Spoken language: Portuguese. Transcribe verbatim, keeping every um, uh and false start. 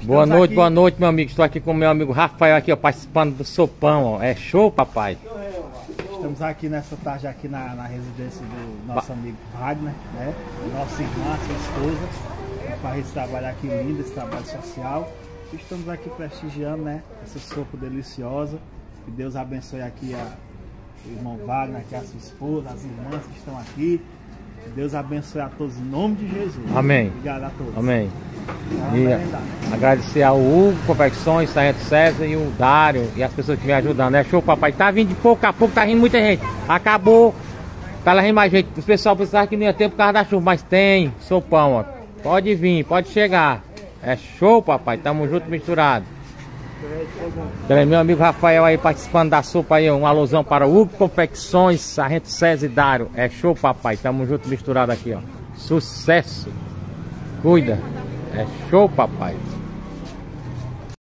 Boa noite, aqui... boa noite, meu amigo. Estou aqui com o meu amigo Rafael aqui, ó, participando do sopão, ó. É show, papai. Estamos aqui nessa tarde aqui na, na residência do nosso ba... amigo Wagner, né? Nossa irmã, sua esposa, que faz esse trabalho aqui lindo, esse trabalho social. E estamos aqui prestigiando, né? Essa sopa deliciosa. Que Deus abençoe aqui a, o irmão Wagner, aqui a sua esposa, as irmãs que estão aqui. Que Deus abençoe a todos em nome de Jesus. Amém. Obrigado a todos. Amém. E agradecer ao Hugo Confecções, Sargento César e o Dário e as pessoas que me ajudando. É show, papai. Tá vindo de pouco a pouco, tá rindo muita gente. Acabou. Tá lá rindo mais gente. O pessoal pensava que não ia ter por causa da chuva, mas tem sopão, ó. Pode vir, pode chegar. É show, papai. Tamo junto, misturado. Então, meu amigo Rafael aí participando da sopa aí. Um alusão para o Hugo Confecções, Sargento César e Dário. É show, papai. Tamo junto, misturado aqui, ó. Sucesso. Cuida. É show, papai.